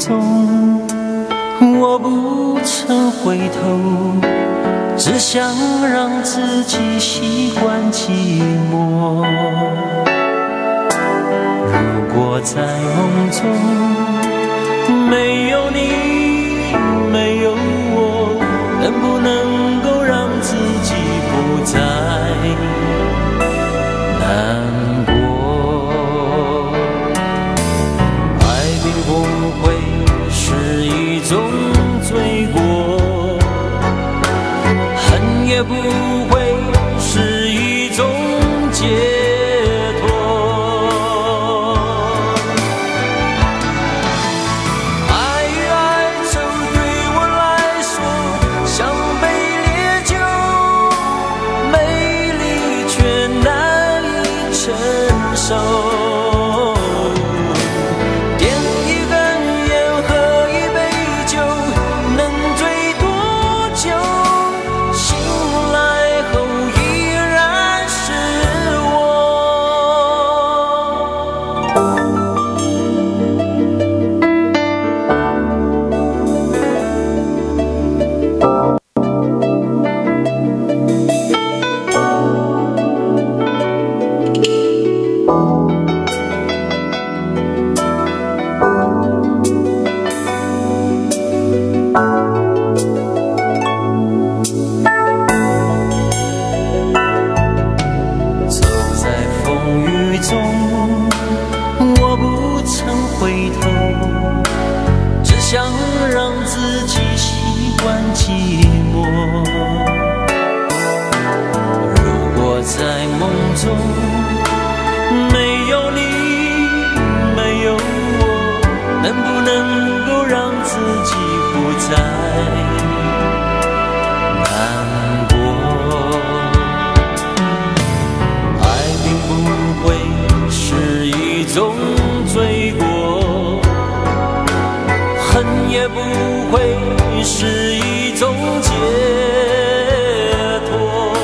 中，我不曾回头，只想让自己习惯寂寞。如果在梦中没有你，没有我，能不能够让自己不再难过？爱并不会是一种罪过，恨也不会是一种解脱。爱与哀愁对我来说像杯烈酒，美丽却难以承受。我不曾回头，只想让自己习惯寂寞。如果在梦中没有你，没有我，能不能够让自己不再难过？爱并不会是一种罪过，恨也不会是一种解脱。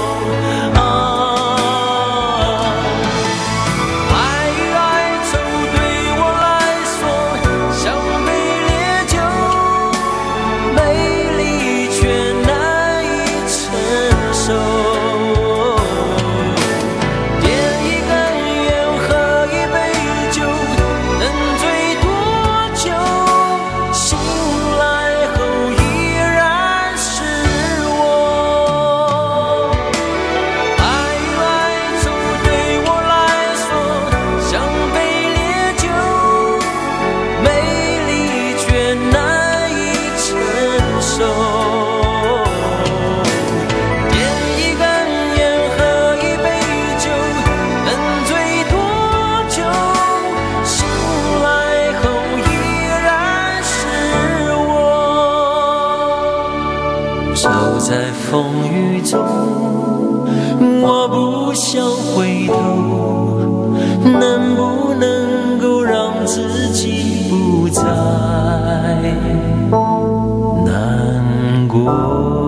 爱与哀愁对我来说像杯烈酒，美丽却难以承受。走在风雨中，我不想回头，能不能够让自己不再难过？